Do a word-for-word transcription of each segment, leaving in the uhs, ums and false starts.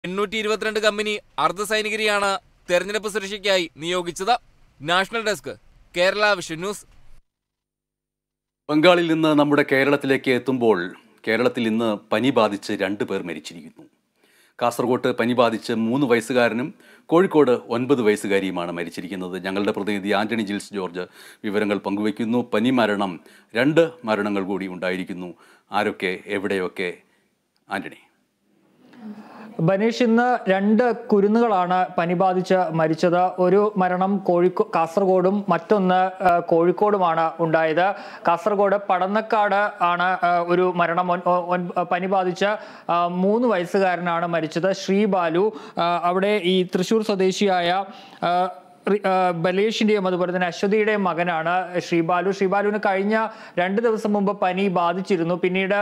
എണ്ണൂറ്റി ഇരുപത്തിരണ്ട് കമ്പനി അർദ്ധസൈനികരെയാണ് തെരഞ്ഞെടുപ്പ് സുരക്ഷയ്ക്കായി നിയോഗിച്ചത്. National desk, Kerala vision news. ബംഗാളിൽ നിന്ന് നമ്മുടെ കേരളത്തിലേക്ക് എത്തുമ്പോൾ കേരളത്തിൽ ഇന്ന് പനി ബാധിച്ച് രണ്ട് പേർ മരിച്ചിരിക്കുന്നു. കാസർഗോട്ട് പനി ബാധിച്ച് മൂന്ന് വയസ്സുകാരനും കോഴിക്കോട് ഒൻപത് വയസ്സുകാരിയുമാണ് മരിച്ചിരിക്കുന്നത്. ഞങ്ങളുടെ പ്രതിനിധി ആന്റണി ജിൽസ് ജോർജ് വിവരങ്ങൾ പങ്കുവയ്ക്കുന്നു. പനി മരണം, രണ്ട് മരണങ്ങൾ കൂടി ഉണ്ടായിരിക്കുന്നു. ആരൊക്കെ, എവിടെയൊക്കെ? ആന്റണി. ബനീഷ്, ഇന്ന് രണ്ട് കുരുന്നുകളാണ് പനി ബാധിച്ച് മരിച്ചത്. ഒരു മരണം കോഴിക്കോ കാസർഗോഡും മറ്റൊന്ന് കോഴിക്കോടുമാണ് ഉണ്ടായത്. കാസർഗോഡ് പടന്നക്കാട് ആണ് ഒരു മരണം. പനി ബാധിച്ച് മൂന്ന് വയസ്സുകാരനാണ് മരിച്ചത്, ശ്രീബാലു. അവിടെ ഈ തൃശ്ശൂർ സ്വദേശിയായ ബലേഷിന്റെയും അതുപോലെ തന്നെ അശ്വതിയുടെയും മകനാണ് ശ്രീബാലു. ശ്രീബാലുവിന് കഴിഞ്ഞ രണ്ട് ദിവസം മുമ്പ് പനി ബാധിച്ചിരുന്നു. പിന്നീട്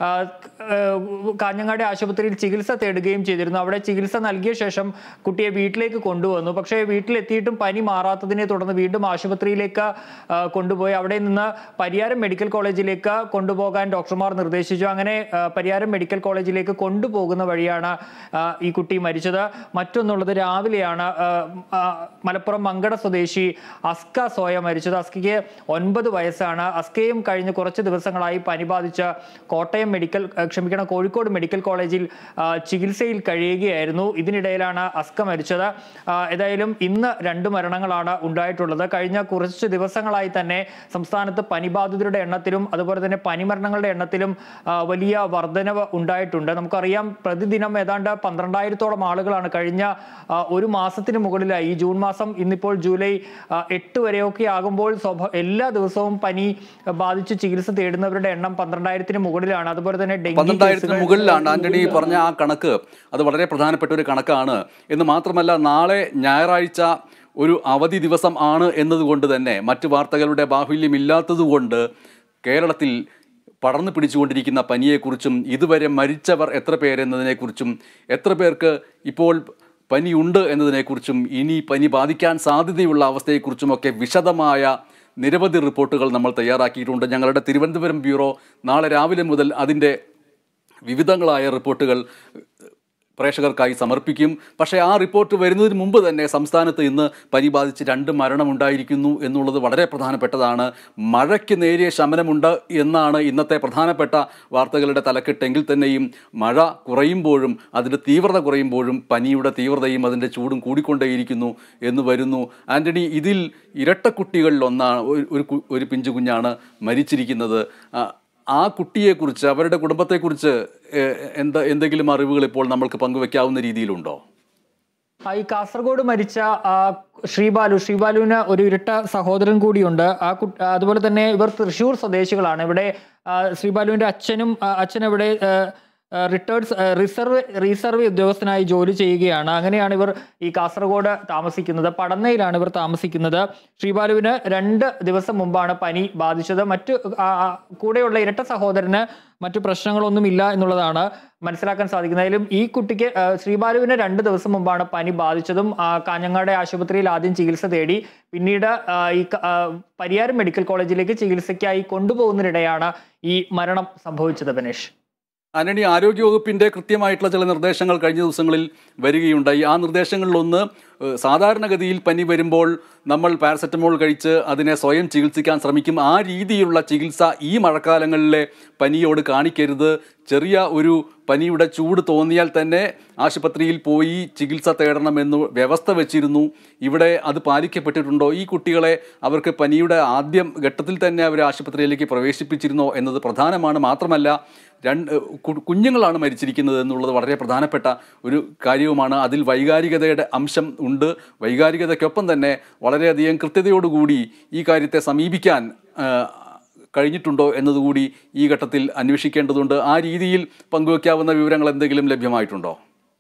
കാഞ്ഞങ്ങാട് ആശുപത്രിയിൽ ചികിത്സ തേടുകയും ചെയ്തിരുന്നു. അവിടെ ചികിത്സ നൽകിയ ശേഷം കുട്ടിയെ വീട്ടിലേക്ക് കൊണ്ടുവന്നു. പക്ഷേ വീട്ടിലെത്തിയിട്ടും പനി മാറാത്തതിനെ തുടർന്ന് വീണ്ടും ആശുപത്രിയിലേക്ക് കൊണ്ടുപോയി. അവിടെ നിന്ന് പരിയാരം മെഡിക്കൽ കോളേജിലേക്ക് കൊണ്ടുപോകാൻ ഡോക്ടർമാർ നിർദ്ദേശിച്ചു. അങ്ങനെ പരിയാരം മെഡിക്കൽ കോളേജിലേക്ക് കൊണ്ടുപോകുന്ന വഴിയാണ് ഈ കുട്ടി മരിച്ചത്. മറ്റൊന്നുള്ളത് രാവിലെയാണ് മലപ്പുറം മങ്കട സ്വദേശി അസ്ക സോയ മരിച്ചത്. അസ്കയ്ക്ക് ഒൻപത് വയസ്സാണ്. അസ്കയും കഴിഞ്ഞ കുറച്ച് ദിവസങ്ങളായി പനി ബാധിച്ച് കോട്ടയം മെഡിക്കൽ ക്ഷമിക്കണം കോഴിക്കോട് മെഡിക്കൽ കോളേജിൽ ചികിത്സയിൽ കഴിയുകയായിരുന്നു. ഇതിനിടയിലാണ് അസ്ക മരിച്ചത്. ഏതായാലും ഇന്ന് രണ്ട് മരണങ്ങളാണ് ഉണ്ടായിട്ടുള്ളത്. കഴിഞ്ഞ കുറച്ച് ദിവസങ്ങളായി തന്നെ സംസ്ഥാനത്ത് പനിബാധിതരുടെ എണ്ണത്തിലും അതുപോലെ തന്നെ പനിമരണങ്ങളുടെ എണ്ണത്തിലും വലിയ വർധനവ് ഉണ്ടായിട്ടുണ്ട്. നമുക്കറിയാം, പ്രതിദിനം ഏതാണ്ട് പന്ത്രണ്ടായിരത്തോളം ആളുകളാണ് കഴിഞ്ഞ ഒരു മാസത്തിന് മുകളിലായി, ഈ ജൂൺ മാസം ഇന്നിപ്പോൾ ജൂലൈ എട്ട് വരെയൊക്കെ ആകുമ്പോൾ എല്ലാ ദിവസവും പനി ബാധിച്ച് ചികിത്സ തേടുന്നവരുടെ എണ്ണം പന്ത്രണ്ടായിരത്തിന് മുകളിലാണ്. അതുപോലെ തന്നെ പന്ത്രണ്ടായിരത്തിന് മുകളിലാണ്. ആന്റണി പറഞ്ഞ ആ കണക്ക് അത് വളരെ പ്രധാനപ്പെട്ട ഒരു കണക്കാണ്. എന്ന് മാത്രമല്ല, നാളെ ഞായറാഴ്ച ഒരു അവധി ദിവസം ആണ് എന്നതുകൊണ്ട് തന്നെ മറ്റു വാർത്തകളുടെ ബാഹുല്യമില്ലാത്തതുകൊണ്ട് കേരളത്തിൽ പടർന്നു പിടിച്ചുകൊണ്ടിരിക്കുന്ന പനിയെക്കുറിച്ചും ഇതുവരെ മരിച്ചവർ എത്ര പേരെന്നതിനെക്കുറിച്ചും എത്ര പേർക്ക് ഇപ്പോൾ പനിയുണ്ട് എന്നതിനെക്കുറിച്ചും ഇനി പനി ബാധിക്കാൻ സാധ്യതയുള്ള അവസ്ഥയെക്കുറിച്ചുമൊക്കെ വിശദമായ നിരവധി റിപ്പോർട്ടുകൾ നമ്മൾ തയ്യാറാക്കിയിട്ടുണ്ട്. ഞങ്ങളുടെ തിരുവനന്തപുരം ബ്യൂറോ നാളെ രാവിലെ മുതൽ അതിൻ്റെ വിവിധങ്ങളായ റിപ്പോർട്ടുകൾ പ്രേക്ഷകർക്കായി സമർപ്പിക്കും. പക്ഷേ ആ റിപ്പോർട്ട് വരുന്നതിന് മുമ്പ് തന്നെ സംസ്ഥാനത്ത് ഇന്ന് പനി ബാധിച്ച് രണ്ട് മരണമുണ്ടായിരിക്കുന്നു എന്നുള്ളത് വളരെ പ്രധാനപ്പെട്ടതാണ്. മഴയ്ക്ക് നേരിയ ശമനമുണ്ട് എന്നാണ് ഇന്നത്തെ പ്രധാനപ്പെട്ട വാർത്തകളുടെ തലക്കെട്ടെങ്കിൽ തന്നെയും മഴ കുറയുമ്പോഴും അതിൻ്റെ തീവ്രത കുറയുമ്പോഴും പനിയുടെ തീവ്രതയും അതിൻ്റെ ചൂടും കൂടിക്കൊണ്ടേയിരിക്കുന്നു എന്ന് വരുന്നു. ആന്റണി, ഇതിൽ ഇരട്ടക്കുട്ടികളിലൊന്നാണ് ഒരു ഒരു പിഞ്ചു കുഞ്ഞാണ് മരിച്ചിരിക്കുന്നത്. ആ കുട്ടിയെക്കുറിച്ച്, അവരുടെ കുടുംബത്തെക്കുറിച്ച് എന്താ എന്തെങ്കിലും അറിവുകൾ ഇപ്പോൾ നമ്മൾക്ക് പങ്കുവെക്കാവുന്ന രീതിയിലുണ്ടോ? ഈ കാസർഗോഡ് മരിച്ച ശ്രീബാലു ശ്രീബാലുവിന് ഒരു ഇരട്ട സഹോദരൻ കൂടിയുണ്ട്. ആ കു അതുപോലെ തന്നെ ഇവർ തൃശ്ശൂർ സ്വദേശികളാണ്. ഇവിടെ ശ്രീബാലുവിൻ്റെ അച്ഛനും അച്ഛൻ ഇവിടെ റിട്ടേർഡ് റിസർവ് റീസർവ് ഉദ്യോഗസ്ഥനായി ജോലി ചെയ്യുകയാണ്. അങ്ങനെയാണ് ഇവർ ഈ കാസർഗോഡ് താമസിക്കുന്നത്. പടന്നയിലാണ് ഇവർ താമസിക്കുന്നത്. ശ്രീബാലുവിന് രണ്ട് ദിവസം മുമ്പാണ് പനി ബാധിച്ചത്. മറ്റു കൂടെയുള്ള ഇരട്ട സഹോദരന് മറ്റു പ്രശ്നങ്ങളൊന്നുമില്ല എന്നുള്ളതാണ് മനസ്സിലാക്കാൻ സാധിക്കുന്നത്. അതിലും ഈ കുട്ടിക്ക് ശ്രീബാലുവിന് രണ്ട് ദിവസം മുമ്പാണ് പനി ബാധിച്ചതും കാഞ്ഞങ്ങാട് ആശുപത്രിയിൽ ആദ്യം ചികിത്സ തേടി പിന്നീട് ഈ പരിയാരം മെഡിക്കൽ കോളേജിലേക്ക് ചികിത്സയ്ക്കായി കൊണ്ടുപോകുന്നതിനിടെയാണ് ഈ മരണം സംഭവിച്ചത്. ബനേഷ്. ആന്റണി, ആരോഗ്യവകുപ്പിൻ്റെ കൃത്യമായിട്ടുള്ള ചില നിർദ്ദേശങ്ങൾ കഴിഞ്ഞ ദിവസങ്ങളിൽ വരികയുണ്ടായി. ആ നിർദ്ദേശങ്ങളിലൊന്ന്, സാധാരണഗതിയിൽ പനി വരുമ്പോൾ നമ്മൾ പാരസെറ്റമോൾ കഴിച്ച് അതിനെ സ്വയം ചികിത്സിക്കാൻ ശ്രമിക്കും. ആ രീതിയിലുള്ള ചികിത്സ ഈ മഴക്കാലങ്ങളിലെ പനിയോട് കാണിക്കരുത്. ചെറിയ ഒരു പനിയുടെ ചൂട് തോന്നിയാൽ തന്നെ ആശുപത്രിയിൽ പോയി ചികിത്സ തേടണമെന്ന് വ്യവസ്ഥ വെച്ചിരുന്നു. ഇവിടെ അത് പാലിക്കപ്പെട്ടിട്ടുണ്ടോ? ഈ കുട്ടികളെ അവർക്ക് പനിയുടെ ആദ്യം ഘട്ടത്തിൽ തന്നെ അവർ ആശുപത്രിയിലേക്ക് പ്രവേശിപ്പിച്ചിരുന്നോ എന്നത് പ്രധാനമാണ്. മാത്രമല്ല, രണ്ട് കുഞ്ഞുങ്ങളാണ് മരിച്ചിരിക്കുന്നത് എന്നുള്ളത് വളരെ പ്രധാനപ്പെട്ട ഒരു കാര്യവുമാണ്. അതിൽ വൈകാരികതയുടെ അംശം ഉണ്ട്. വൈകാരികതയ്ക്കൊപ്പം തന്നെ വളരെയധികം കൃത്യതയോടുകൂടി ഈ കാര്യത്തെ സമീപിക്കാൻ കഴിഞ്ഞിട്ടുണ്ടോ എന്നതുകൂടി ഈ ഘട്ടത്തിൽ അന്വേഷിക്കേണ്ടതുണ്ട്. ആ രീതിയിൽ പങ്കുവയ്ക്കാവുന്ന വിവരങ്ങൾ എന്തെങ്കിലും ലഭ്യമായിട്ടുണ്ടോ?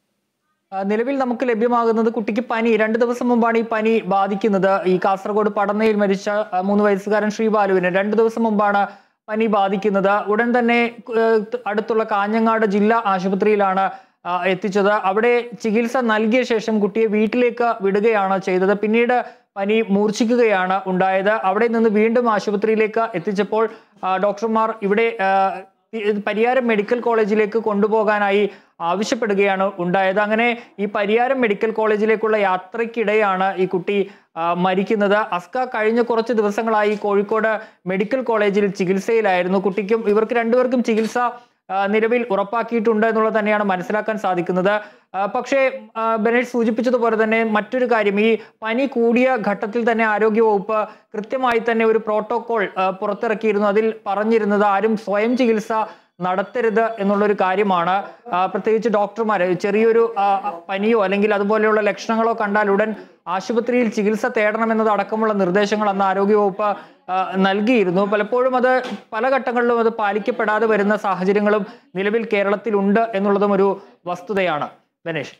നിലവിൽ നമുക്ക് ലഭ്യമാകുന്നത് കുട്ടിക്ക് പനി രണ്ട് ദിവസം മുമ്പാണ് ഈ പനി ബാധിക്കുന്നത്. ഈ കാസർഗോഡ് പടന്നയിൽ മരിച്ച മൂന്ന് വയസ്സുകാരൻ ശ്രീബാലുവിന് രണ്ട് ദിവസം മുമ്പാണ് പനി ബാധിക്കുന്നത്. ഉടൻ തന്നെ അടുത്തുള്ള കാഞ്ഞങ്ങാട് ജില്ലാ ആശുപത്രിയിലാണ് എത്തിച്ചത്. അവിടെ ചികിത്സ നൽകിയ ശേഷം കുട്ടിയെ വീട്ടിലേക്ക് വിടുകയാണ് ചെയ്തത്. പിന്നീട് പനി മൂർച്ഛിക്കുകയാണ് ഉണ്ടായത്. അവിടെ നിന്ന് വീണ്ടും ആശുപത്രിയിലേക്ക് എത്തിച്ചപ്പോൾ ഡോക്ടർമാർ ഇവിടെ പരിയാരം മെഡിക്കൽ കോളേജിലേക്ക് കൊണ്ടുപോകാനായി ആവശ്യപ്പെടുകയാണ് ഉണ്ടായത്. അങ്ങനെ ഈ പരിയാരം മെഡിക്കൽ കോളേജിലേക്കുള്ള യാത്രയ്ക്കിടെയാണ് ഈ കുട്ടി മരിക്കുന്നത്. അസ്ക കഴിഞ്ഞ കുറച്ച് ദിവസങ്ങളായി കോഴിക്കോട് മെഡിക്കൽ കോളേജിൽ ചികിത്സയിലായിരുന്നു. കുട്ടിക്കും ഇവർക്ക് രണ്ടുപേർക്കും ചികിത്സ നിലവിൽ ഉറപ്പാക്കിയിട്ടുണ്ട് എന്നുള്ളത് തന്നെയാണ് മനസ്സിലാക്കാൻ സാധിക്കുന്നത്. പക്ഷേ ബെനറ്റ് സൂചിപ്പിച്ചതുപോലെ തന്നെ മറ്റൊരു കാര്യം, ഈ പനി കൂടിയ ഘട്ടത്തിൽ തന്നെ ആരോഗ്യവകുപ്പ് കൃത്യമായി തന്നെ ഒരു പ്രോട്ടോകോൾ പുറത്തിറക്കിയിരുന്നു. അതിൽ പറഞ്ഞിരുന്നത് ആരും സ്വയം ചികിത്സ നടത്തരുത് എന്നുള്ളൊരു കാര്യമാണ്. പ്രത്യേകിച്ച് ഡോക്ടർമാർ ചെറിയൊരു പനിയോ അല്ലെങ്കിൽ അതുപോലെയുള്ള ലക്ഷണങ്ങളോ കണ്ടാൽ ഉടൻ ആശുപത്രിയിൽ ചികിത്സ തേടണമെന്നത് അടക്കമുള്ള നിർദ്ദേശങ്ങൾ അന്ന് ആരോഗ്യവകുപ്പ് നൽകിയിരുന്നു. പലപ്പോഴും അത് പല ഘട്ടങ്ങളിലും അത് പാലിക്കപ്പെടാതെ വരുന്ന സാഹചര്യങ്ങളും നിലവിൽ കേരളത്തിലുണ്ട് എന്നുള്ളതും ഒരു വസ്തുതയാണ്. ബനേഷ്,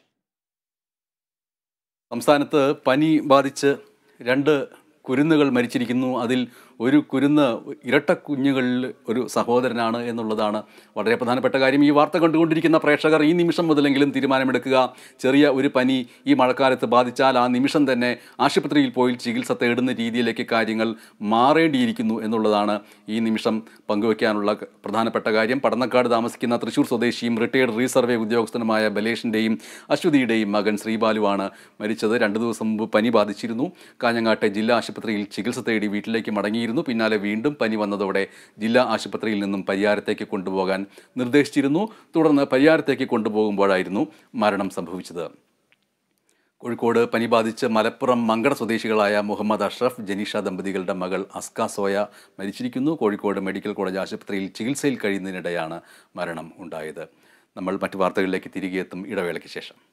സംസ്ഥാനത്ത് പനി ബാധിച്ച് രണ്ട് കുരുന്നുകൾ മരിച്ചിരിക്കുന്നു. അതിൽ ഒരു കുരുന്ന് ഇരട്ട കുഞ്ഞുകളിൽ ഒരു സഹോദരനാണ് എന്നുള്ളതാണ് വളരെ പ്രധാനപ്പെട്ട കാര്യം. ഈ വാർത്ത കണ്ടുകൊണ്ടിരിക്കുന്ന പ്രേക്ഷകർ ഈ നിമിഷം മുതലെങ്കിലും തീരുമാനമെടുക്കുക. ചെറിയ ഒരു പനി ഈ മഴക്കാലത്ത് ബാധിച്ചാൽ ആ നിമിഷം തന്നെ ആശുപത്രിയിൽ പോയി ചികിത്സ തേടുന്ന രീതിയിലേക്ക് കാര്യങ്ങൾ മാറേണ്ടിയിരിക്കുന്നു എന്നുള്ളതാണ് ഈ നിമിഷം പങ്കുവയ്ക്കാനുള്ള പ്രധാനപ്പെട്ട കാര്യം. പടന്നക്കാട് താമസിക്കുന്ന തൃശ്ശൂർ സ്വദേശിയും റിട്ടയർഡ് റീസർവേ ഉദ്യോഗസ്ഥനുമായ ബലേഷിൻ്റെയും അശ്വതിയുടെയും മകൻ ശ്രീബാലുവാണ് മരിച്ചത്. രണ്ടു ദിവസം മുമ്പ് പനി ബാധിച്ചിരുന്നു. കാഞ്ഞങ്ങാട്ടെ ജില്ലാ ആശുപത്രിയിൽ ചികിത്സ തേടി വീട്ടിലേക്ക് മടങ്ങിയിരുന്നു. പിന്നാലെ വീണ്ടും പനി വന്നതോടെ ജില്ലാ ആശുപത്രിയിൽ നിന്നും പരിയാരത്തേക്ക് കൊണ്ടുപോകാൻ നിർദ്ദേശിച്ചിരുന്നു. തുടർന്ന് പരിയാരത്തേക്ക് കൊണ്ടുപോകുമ്പോഴായിരുന്നു മരണം സംഭവിച്ചത്. കോഴിക്കോട് പനി ബാധിച്ച് മലപ്പുറം മങ്കട സ്വദേശികളായ മുഹമ്മദ് അഷ്റഫ്, ജനീഷ ദമ്പതികളുടെ മകൾ അസ്ക സോയ മരിച്ചിരിക്കുന്നു. കോഴിക്കോട് മെഡിക്കൽ കോളേജ് ആശുപത്രിയിൽ ചികിത്സയിൽ കഴിയുന്നതിനിടെയാണ് മരണം ഉണ്ടായത്. നമ്മൾ മറ്റു വാർത്തകളിലേക്ക് തിരികെ എത്തും ഇടവേളയ്ക്ക് ശേഷം.